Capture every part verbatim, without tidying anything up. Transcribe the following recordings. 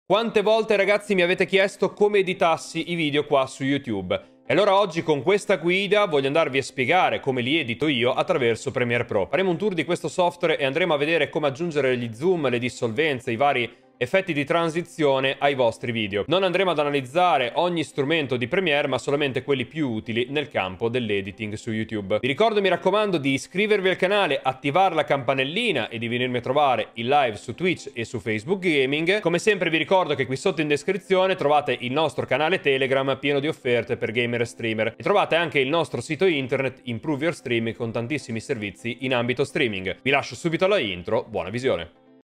Quante volte ragazzi mi avete chiesto come editassi i video qua su YouTube? E allora oggi con questa guida voglio andarvi a spiegare come li edito io attraverso Premiere Pro. Faremo un tour di questo software e andremo a vedere come aggiungere gli zoom, le dissolvenze, i vari effetti di transizione ai vostri video. Non andremo ad analizzare ogni strumento di Premiere, ma solamente quelli più utili nel campo dell'editing su YouTube. Vi ricordo, mi raccomando, di iscrivervi al canale, attivare la campanellina e di venirmi a trovare in live su Twitch e su Facebook Gaming. Come sempre vi ricordo che qui sotto in descrizione trovate il nostro canale Telegram pieno di offerte per gamer e streamer. E trovate anche il nostro sito internet Improve Your Streaming con tantissimi servizi in ambito streaming. Vi lascio subito alla intro, buona visione!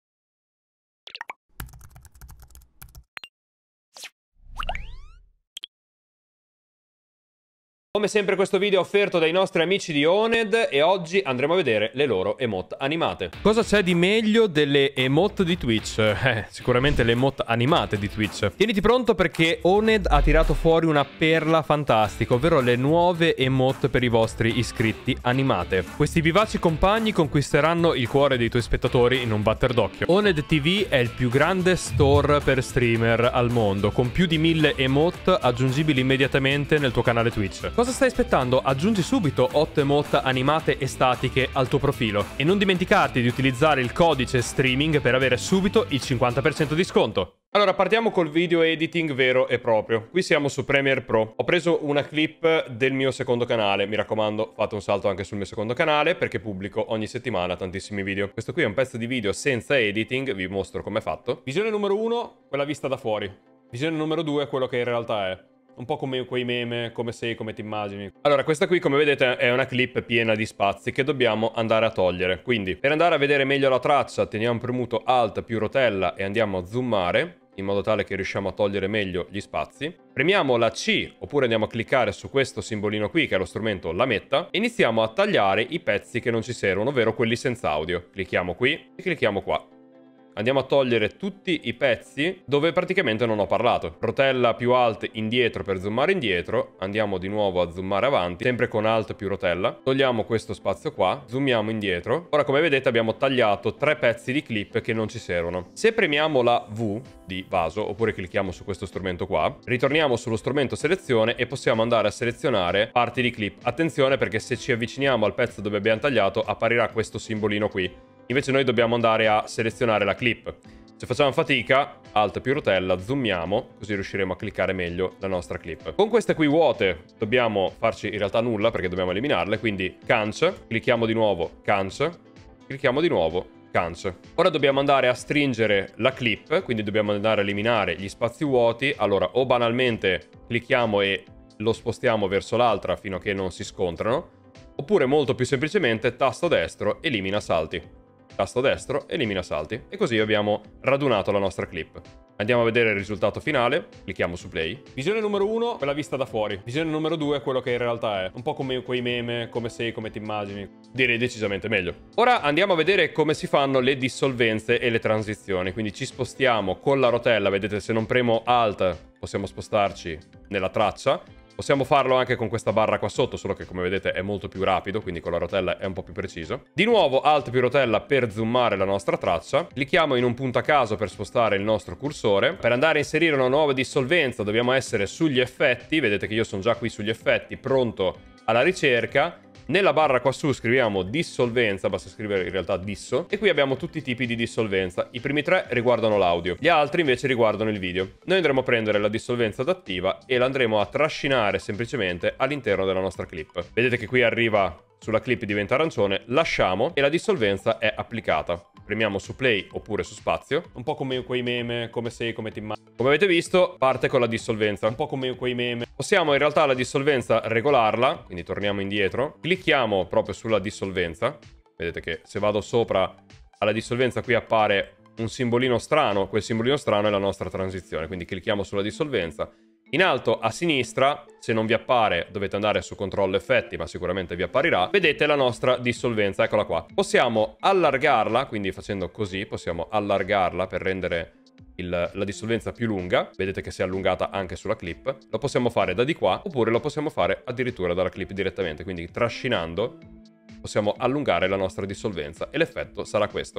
Come sempre questo video è offerto dai nostri amici di Oned e oggi andremo a vedere le loro emote animate. Cosa c'è di meglio delle emote di Twitch? Eh, sicuramente le emote animate di Twitch. Tieniti pronto perché Oned ha tirato fuori una perla fantastica, ovvero le nuove emote per i vostri iscritti animate. Questi vivaci compagni conquisteranno il cuore dei tuoi spettatori in un batter d'occhio. Oned T V è il più grande store per streamer al mondo, con più di mille emote aggiungibili immediatamente nel tuo canale Twitch. Cosa stai aspettando? Aggiungi subito otto emote animate e statiche al tuo profilo. E non dimenticarti di utilizzare il codice streaming per avere subito il cinquanta per cento di sconto. Allora, partiamo col video editing vero e proprio. Qui siamo su Premiere Pro. Ho preso una clip del mio secondo canale. Mi raccomando, fate un salto anche sul mio secondo canale perché pubblico ogni settimana tantissimi video. Questo qui è un pezzo di video senza editing, vi mostro com'è fatto. Visione numero uno, quella vista da fuori. Visione numero due, quello che in realtà è. Un po' come quei meme, come sei, come ti immagini. Allora, questa qui, come vedete, è una clip piena di spazi che dobbiamo andare a togliere. Quindi, per andare a vedere meglio la traccia, teniamo premuto Alt più rotella e andiamo a zoomare, in modo tale che riusciamo a togliere meglio gli spazi. Premiamo la C, oppure andiamo a cliccare su questo simbolino qui, che è lo strumento lametta, e iniziamo a tagliare i pezzi che non ci servono, ovvero quelli senza audio. Clicchiamo qui e clicchiamo qua. Andiamo a togliere tutti i pezzi dove praticamente non ho parlato. Rotella più Alt indietro per zoomare indietro. Andiamo di nuovo a zoomare avanti, sempre con Alt più rotella. Togliamo questo spazio qua, zoomiamo indietro. Ora, come vedete, abbiamo tagliato tre pezzi di clip che non ci servono. Se premiamo la V di vaso, oppure clicchiamo su questo strumento qua, ritorniamo sullo strumento selezione e possiamo andare a selezionare parti di clip. Attenzione, perché se ci avviciniamo al pezzo dove abbiamo tagliato, apparirà questo simbolino qui. Invece noi dobbiamo andare a selezionare la clip. Se facciamo fatica, Alt più rotella, zoomiamo, così riusciremo a cliccare meglio la nostra clip. Con queste qui vuote dobbiamo farci in realtà nulla perché dobbiamo eliminarle, quindi cancel, clicchiamo di nuovo, cancel, clicchiamo di nuovo, cancel. Ora dobbiamo andare a stringere la clip, quindi dobbiamo andare a eliminare gli spazi vuoti. Allora, o banalmente clicchiamo e lo spostiamo verso l'altra fino a che non si scontrano, oppure molto più semplicemente tasto destro, elimina salti. Tasto destro, elimina salti. E così abbiamo radunato la nostra clip. Andiamo a vedere il risultato finale. Clicchiamo su play. Visione numero uno, quella vista da fuori. Visione numero due, quello che in realtà è. Un po' come quei meme, come sei, come ti immagini. Direi decisamente meglio. Ora andiamo a vedere come si fanno le dissolvenze e le transizioni. Quindi ci spostiamo con la rotella. Vedete, se non premo Alt possiamo spostarci nella traccia. Possiamo farlo anche con questa barra qua sotto, solo che come vedete è molto più rapido, quindi con la rotella è un po' più preciso. Di nuovo Alt più rotella per zoomare la nostra traccia. Clicchiamo in un punto a caso per spostare il nostro cursore. Per andare a inserire una nuova dissolvenza dobbiamo essere sugli effetti. Vedete che io sono già qui sugli effetti, pronto alla ricerca. Nella barra qua su scriviamo dissolvenza, basta scrivere in realtà disso, e qui abbiamo tutti i tipi di dissolvenza. I primi tre riguardano l'audio, gli altri invece riguardano il video. Noi andremo a prendere la dissolvenza adattiva e la andremo a trascinare semplicemente all'interno della nostra clip. Vedete che qui arriva sulla clip, diventa arancione, lasciamo e la dissolvenza è applicata. Premiamo su play oppure su spazio, un po' come quei meme, come sei, come ti immagini. Come avete visto, parte con la dissolvenza, un po' come quei meme. Possiamo in realtà la dissolvenza regolarla, quindi torniamo indietro, clicchiamo proprio sulla dissolvenza. Vedete che se vado sopra alla dissolvenza qui appare un simbolino strano, quel simbolino strano è la nostra transizione, quindi clicchiamo sulla dissolvenza. In alto a sinistra, se non vi appare dovete andare su controllo effetti, ma sicuramente vi apparirà, vedete la nostra dissolvenza, eccola qua. Possiamo allargarla, quindi facendo così possiamo allargarla per rendere il, la dissolvenza più lunga. Vedete che si è allungata anche sulla clip. Lo possiamo fare da di qua, oppure lo possiamo fare addirittura dalla clip direttamente, quindi trascinando possiamo allungare la nostra dissolvenza e l'effetto sarà questo.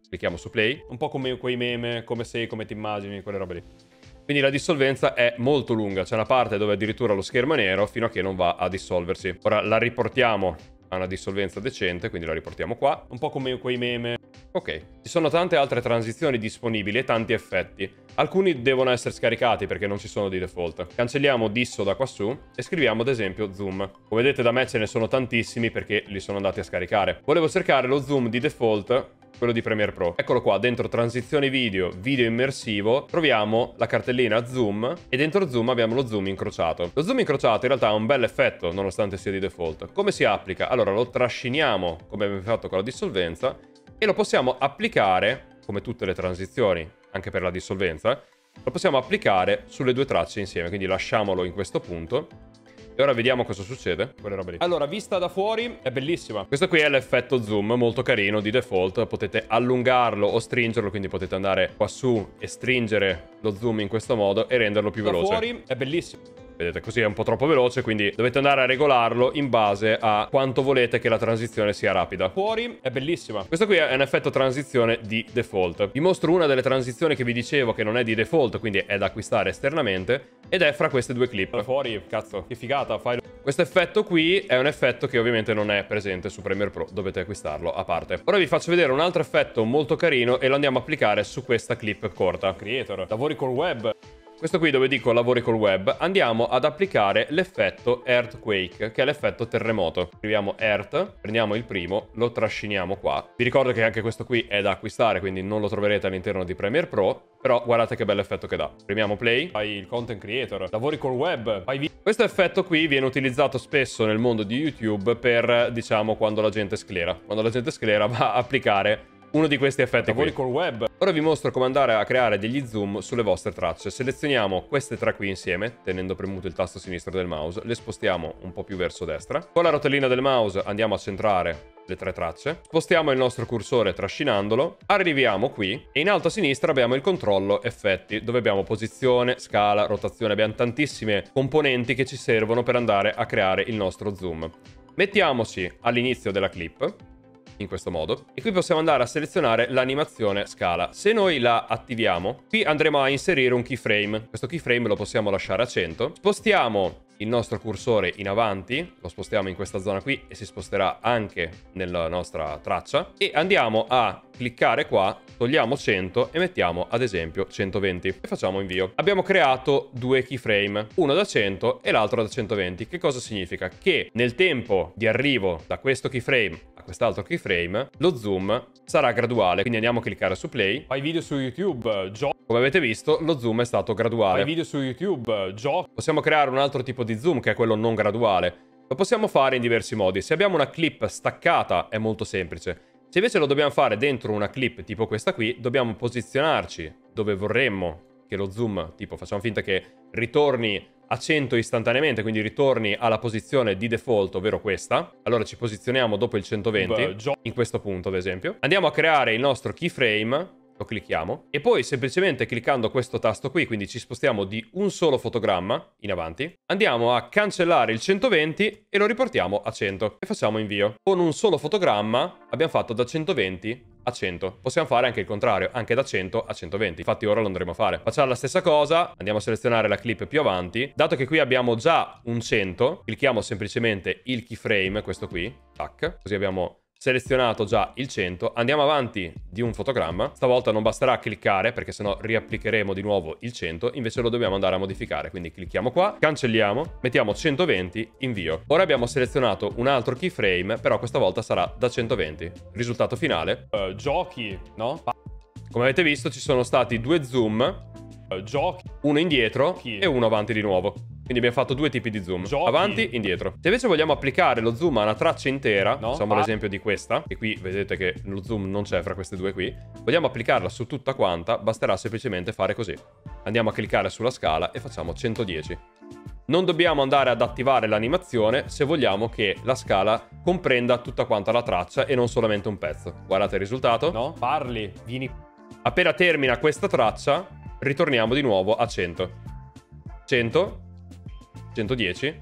Clicchiamo su play. Un po' come quei meme, come sei, come ti immagini, quelle robe lì. Quindi la dissolvenza è molto lunga. C'è una parte dove addirittura lo schermo è nero fino a che non va a dissolversi. Ora la riportiamo a una dissolvenza decente, quindi la riportiamo qua. Un po' come quei meme. Ok, ci sono tante altre transizioni disponibili e tanti effetti. Alcuni devono essere scaricati perché non ci sono di default. Cancelliamo disso da quassù e scriviamo ad esempio zoom. Come vedete da me ce ne sono tantissimi perché li sono andati a scaricare. Volevo cercare lo zoom di default, quello di Premiere Pro. Eccolo qua, dentro transizioni video, video immersivo, troviamo la cartellina zoom e dentro zoom abbiamo lo zoom incrociato. Lo zoom incrociato in realtà ha un bel effetto nonostante sia di default. Come si applica? Allora lo trasciniamo come abbiamo fatto con la dissolvenza e lo possiamo applicare, come tutte le transizioni, anche per la dissolvenza, lo possiamo applicare sulle due tracce insieme, quindi lasciamolo in questo punto. E ora vediamo cosa succede. Quelle robe lì. Allora, vista da fuori è bellissima. Questo qui è l'effetto zoom, molto carino, di default. Potete allungarlo o stringerlo, quindi potete andare qua su e stringere lo zoom in questo modo e renderlo più veloce. Da fuori è bellissimo. Vedete, così è un po' troppo veloce, quindi dovete andare a regolarlo in base a quanto volete che la transizione sia rapida. Fuori è bellissima. Questo qui è un effetto transizione di default. Vi mostro una delle transizioni che vi dicevo che non è di default, quindi è da acquistare esternamente, ed è fra queste due clip. Fuori, cazzo, che figata, fai... Questo effetto qui è un effetto che ovviamente non è presente su Premiere Pro, dovete acquistarlo a parte. Ora vi faccio vedere un altro effetto molto carino e lo andiamo a applicare su questa clip corta. Creator, lavori col web. Questo qui dove dico lavori col web, andiamo ad applicare l'effetto Earthquake, che è l'effetto terremoto. Scriviamo Earth, prendiamo il primo, lo trasciniamo qua. Vi ricordo che anche questo qui è da acquistare, quindi non lo troverete all'interno di Premiere Pro, però guardate che bell'effetto che dà. Premiamo play, fai il content creator, lavori col web, fai video. Questo effetto qui viene utilizzato spesso nel mondo di YouTube per, diciamo, quando la gente sclera. Quando la gente sclera va a applicare uno di questi effetti qui. Col web. Ora vi mostro come andare a creare degli zoom sulle vostre tracce. Selezioniamo queste tre qui insieme, tenendo premuto il tasto sinistro del mouse, le spostiamo un po' più verso destra. Con la rotellina del mouse andiamo a centrare le tre tracce, spostiamo il nostro cursore trascinandolo, arriviamo qui e in alto a sinistra abbiamo il controllo effetti, dove abbiamo posizione, scala, rotazione, abbiamo tantissime componenti che ci servono per andare a creare il nostro zoom. Mettiamoci all'inizio della clip, in questo modo, e qui possiamo andare a selezionare l'animazione scala. Se noi la attiviamo, qui andremo a inserire un keyframe. Questo keyframe lo possiamo lasciare a cento. Spostiamo il nostro cursore in avanti, lo spostiamo in questa zona qui e si sposterà anche nella nostra traccia, e andiamo a cliccare qua, togliamo cento e mettiamo ad esempio centoventi e facciamo invio. Abbiamo creato due keyframe, uno da cento e l'altro da centoventi. Che cosa significa? Che nel tempo di arrivo da questo keyframe a quest'altro keyframe lo zoom sarà graduale, quindi andiamo a cliccare su play. Fai video su YouTube, giochi. Come avete visto, lo zoom è stato graduale. Fai video su YouTube, giochi. Possiamo creare un altro tipo di zoom che è quello non graduale. Lo possiamo fare in diversi modi. Se abbiamo una clip staccata è molto semplice. Se invece lo dobbiamo fare dentro una clip tipo questa qui, dobbiamo posizionarci dove vorremmo che lo zoom, tipo facciamo finta che ritorni a cento istantaneamente, quindi ritorni alla posizione di default, ovvero questa. Allora ci posizioniamo dopo il centoventi, in questo punto ad esempio. Andiamo a creare il nostro keyframe, lo clicchiamo, e poi semplicemente cliccando questo tasto qui, quindi ci spostiamo di un solo fotogramma in avanti, andiamo a cancellare il centoventi e lo riportiamo a cento e facciamo invio. Con un solo fotogramma abbiamo fatto da centoventi a cento. Possiamo fare anche il contrario, anche da cento a centoventi. Infatti ora lo andremo a fare. Facciamo la stessa cosa, andiamo a selezionare la clip più avanti. Dato che qui abbiamo già un cento, clicchiamo semplicemente il keyframe, questo qui, tac, così abbiamo selezionato già il cento, andiamo avanti di un fotogramma. Stavolta non basterà cliccare perché sennò riapplicheremo di nuovo il cento, invece lo dobbiamo andare a modificare, quindi clicchiamo qua, cancelliamo, mettiamo centoventi, invio. Ora abbiamo selezionato un altro keyframe, però questa volta sarà da centoventi. Risultato finale, uh, giochi, no? Come avete visto ci sono stati due zoom, uh, giochi, uno indietro e uno avanti di nuovo. Quindi abbiamo fatto due tipi di zoom, giochi, avanti, indietro. Se invece vogliamo applicare lo zoom a una traccia intera, no? Facciamo ah. l'esempio di questa, e qui vedete che lo zoom non c'è fra queste due qui. Vogliamo applicarla su tutta quanta, basterà semplicemente fare così. Andiamo a cliccare sulla scala e facciamo centodieci. Non dobbiamo andare ad attivare l'animazione se vogliamo che la scala comprenda tutta quanta la traccia e non solamente un pezzo. Guardate il risultato. No, parli, vieni. Appena termina questa traccia, ritorniamo di nuovo a cento. cento. centodieci,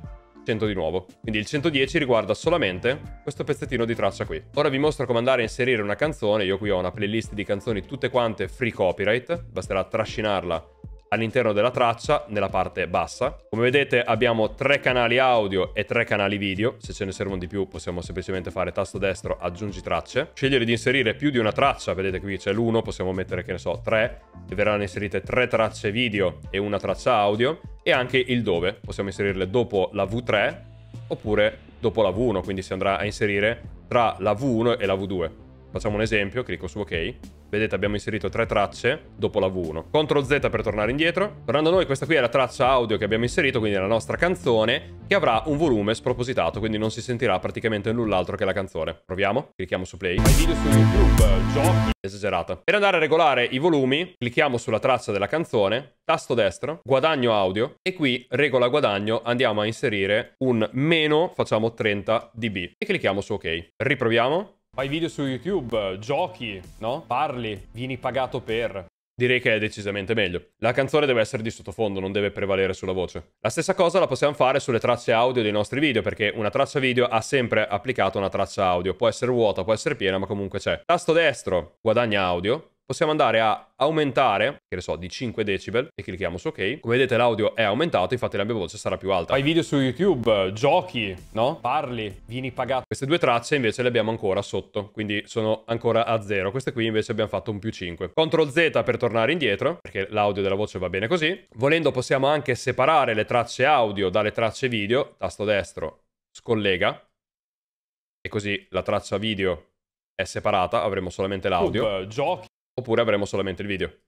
cento di nuovo. Quindi il centodieci riguarda solamente questo pezzettino di traccia qui. Ora vi mostro come andare a inserire una canzone. Io qui ho una playlist di canzoni tutte quante free copyright, basterà trascinarla all'interno della traccia nella parte bassa. Come vedete abbiamo tre canali audio e tre canali video. Se ce ne servono di più possiamo semplicemente fare tasto destro aggiungi tracce, scegliere di inserire più di una traccia. Vedete qui c'è l'uno, possiamo mettere, che ne so, tre, e verranno inserite tre tracce video e una traccia audio, e anche il dove possiamo inserirle dopo la V tre oppure dopo la V uno, quindi si andrà a inserire tra la V uno e la V due. Facciamo un esempio, clicco su ok. Vedete abbiamo inserito tre tracce dopo la V uno. control Z per tornare indietro. Tornando a noi, questa qui è la traccia audio che abbiamo inserito, quindi la nostra canzone, che avrà un volume spropositato, quindi non si sentirà praticamente null'altro che la canzone. Proviamo, clicchiamo su play. Fai video su YouTube, giochi. Esagerata. Per andare a regolare i volumi, clicchiamo sulla traccia della canzone, tasto destro, guadagno audio, e qui regola guadagno andiamo a inserire un meno, facciamo trenta decibel, e clicchiamo su ok. Riproviamo. Fai video su YouTube, giochi, no? Parli, vieni pagato per... Direi che è decisamente meglio. La canzone deve essere di sottofondo, non deve prevalere sulla voce. La stessa cosa la possiamo fare sulle tracce audio dei nostri video, perché una traccia video ha sempre applicato una traccia audio. Può essere vuota, può essere piena, ma comunque c'è. Tasto destro, guadagna audio. Possiamo andare a aumentare, che ne so, di cinque decibel, e clicchiamo su ok. Come vedete l'audio è aumentato, infatti la mia voce sarà più alta. Fai video su YouTube, giochi, no? Parli, vieni pagato. Queste due tracce invece le abbiamo ancora sotto, quindi sono ancora a zero. Queste qui invece abbiamo fatto un più cinque. control Z per tornare indietro, perché l'audio della voce va bene così. Volendo possiamo anche separare le tracce audio dalle tracce video. Tasto destro, scollega. E così la traccia video è separata, avremo solamente l'audio. Giochi. Oppure avremo solamente il video.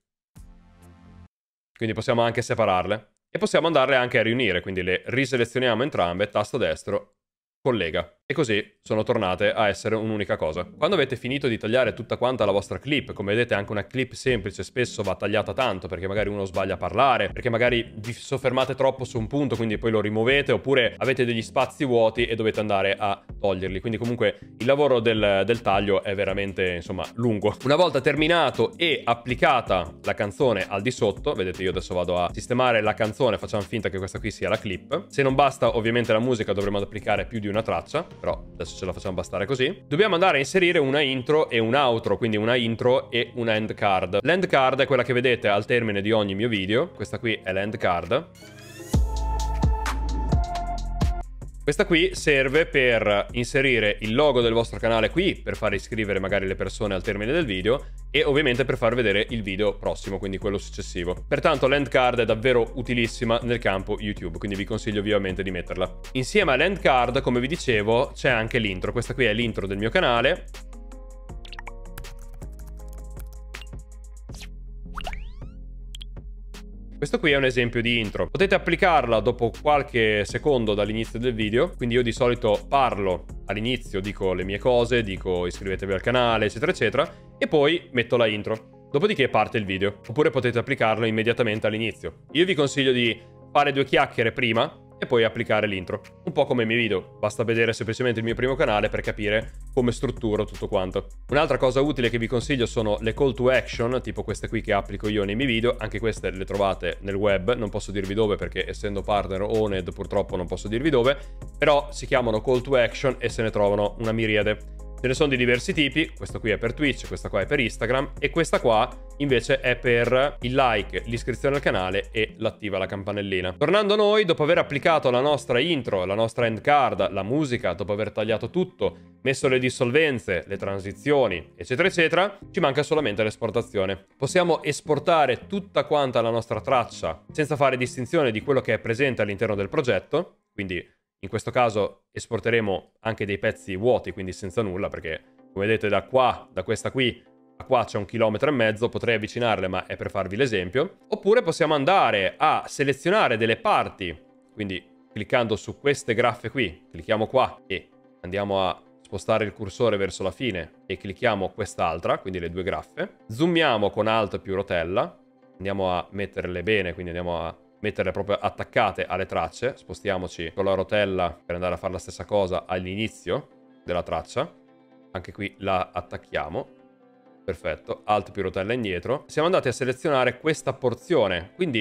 Quindi possiamo anche separarle. E possiamo andarle anche a riunire, quindi le riselezioniamo entrambe, tasto destro, collega. E così sono tornate a essere un'unica cosa. Quando avete finito di tagliare tutta quanta la vostra clip, come vedete anche una clip semplice spesso va tagliata tanto, perché magari uno sbaglia a parlare, perché magari vi soffermate troppo su un punto, quindi poi lo rimuovete, oppure avete degli spazi vuoti e dovete andare a toglierli. Quindi comunque il lavoro del, del taglio è veramente, insomma, lungo. Una volta terminato e applicata la canzone al di sotto, vedete io adesso vado a sistemare la canzone, facciamo finta che questa qui sia la clip. Se non basta ovviamente la musica dovremo applicare più di una traccia, però adesso ce la facciamo bastare così. Dobbiamo andare a inserire una intro e un outro, quindi una intro e una end card. L'end card è quella che vedete al termine di ogni mio video. Questa qui è l'end card. Questa qui serve per inserire il logo del vostro canale qui, per far iscrivere magari le persone al termine del video, e ovviamente per far vedere il video prossimo, quindi quello successivo. Pertanto l'end card è davvero utilissima nel campo YouTube, quindi vi consiglio vivamente di metterla. Insieme all'end card, come vi dicevo, c'è anche l'intro. Questa qui è l'intro del mio canale. Questo qui è un esempio di intro. Potete applicarla dopo qualche secondo dall'inizio del video, quindi io di solito parlo all'inizio, dico le mie cose, dico iscrivetevi al canale, eccetera, eccetera, e poi metto la intro. Dopodiché parte il video. Oppure potete applicarlo immediatamente all'inizio. Io vi consiglio di fare due chiacchiere prima e poi applicare l'intro. Un po' come i miei video. Basta vedere semplicemente il mio primo canale per capire come strutturo tutto quanto. Un'altra cosa utile che vi consiglio sono le call to action, tipo queste qui che applico io nei miei video. Anche queste le trovate nel web, non posso dirvi dove perché essendo partner Oned purtroppo non posso dirvi dove, però si chiamano call to action e se ne trovano una miriade. Ce ne sono di diversi tipi, questo qui è per Twitch, questa qua è per Instagram e questa qua invece è per il like, l'iscrizione al canale e l'attiva la campanellina. Tornando a noi, dopo aver applicato la nostra intro, la nostra end card, la musica, dopo aver tagliato tutto, messo le dissolvenze, le transizioni, eccetera eccetera, ci manca solamente l'esportazione. Possiamo esportare tutta quanta la nostra traccia senza fare distinzione di quello che è presente all'interno del progetto, quindi in questo caso esporteremo anche dei pezzi vuoti, quindi senza nulla, perché come vedete da qua, da questa qui, a qua c'è un chilometro e mezzo, potrei avvicinarle ma è per farvi l'esempio. Oppure possiamo andare a selezionare delle parti, quindi cliccando su queste graffe qui, clicchiamo qua e andiamo a spostare il cursore verso la fine e clicchiamo quest'altra, quindi le due graffe. Zoomiamo con Alt più rotella, andiamo a metterle bene, quindi andiamo a metterle proprio attaccate alle tracce. Spostiamoci con la rotella per andare a fare la stessa cosa all'inizio della traccia. Anche qui la attacchiamo. Perfetto. Alt più rotella indietro. Siamo andati a selezionare questa porzione. Quindi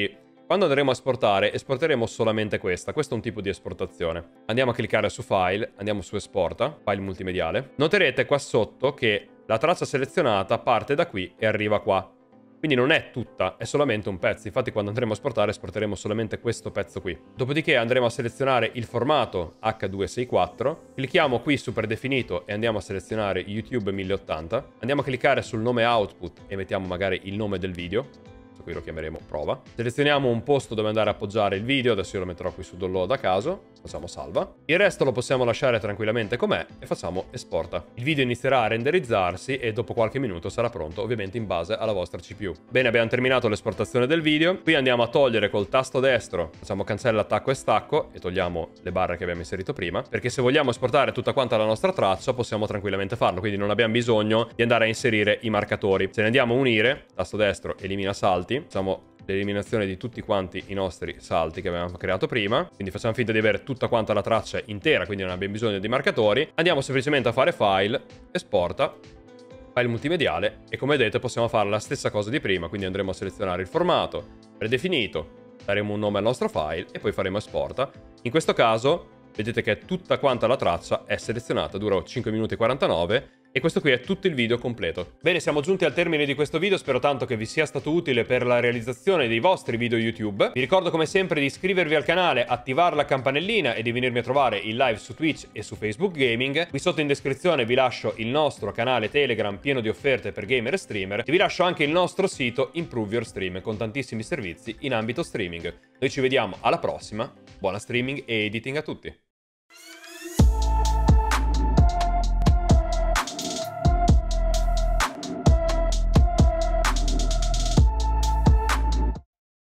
Quando andremo a esportare, esporteremo solamente questa. Questo è un tipo di esportazione. Andiamo a cliccare su File, andiamo su Esporta, File multimediale. Noterete qua sotto che la traccia selezionata parte da qui e arriva qua. Quindi non è tutta, è solamente un pezzo. Infatti quando andremo a esportare, esporteremo solamente questo pezzo qui. Dopodiché andremo a selezionare il formato H duecentosessantaquattro. Clicchiamo qui su predefinito e andiamo a selezionare YouTube mille ottanta. Andiamo a cliccare sul nome output e mettiamo magari il nome del video. Qui lo chiameremo prova. Selezioniamo un posto dove andare a appoggiare il video. Adesso io lo metterò qui su download a caso. Facciamo salva. Il resto lo possiamo lasciare tranquillamente com'è e facciamo esporta. Il video inizierà a renderizzarsi e dopo qualche minuto sarà pronto, ovviamente in base alla vostra C P U. Bene, abbiamo terminato l'esportazione del video. Qui andiamo a togliere col tasto destro, facciamo cancella attacco e stacco e togliamo le barre che abbiamo inserito prima, perché se vogliamo esportare tutta quanta la nostra traccia possiamo tranquillamente farlo, quindi non abbiamo bisogno di andare a inserire i marcatori. Se ne andiamo a unire, tasto destro elimina salti, facciamo l'eliminazione di tutti quanti i nostri salti che avevamo creato prima, quindi facciamo finta di avere tutta quanta la traccia intera, quindi non abbiamo bisogno di marcatori. Andiamo semplicemente a fare file, esporta, file multimediale e come vedete possiamo fare la stessa cosa di prima, quindi andremo a selezionare il formato predefinito, daremo un nome al nostro file e poi faremo esporta. In questo caso vedete che tutta quanta la traccia è selezionata, dura cinque minuti e quarantanove. E questo qui è tutto il video completo. Bene, siamo giunti al termine di questo video, spero tanto che vi sia stato utile per la realizzazione dei vostri video YouTube. Vi ricordo come sempre di iscrivervi al canale, attivare la campanellina e di venirmi a trovare in live su Twitch e su Facebook Gaming. Qui sotto in descrizione vi lascio il nostro canale Telegram pieno di offerte per gamer e streamer e vi lascio anche il nostro sito Improve Your Stream con tantissimi servizi in ambito streaming. Noi ci vediamo alla prossima, buona streaming e editing a tutti!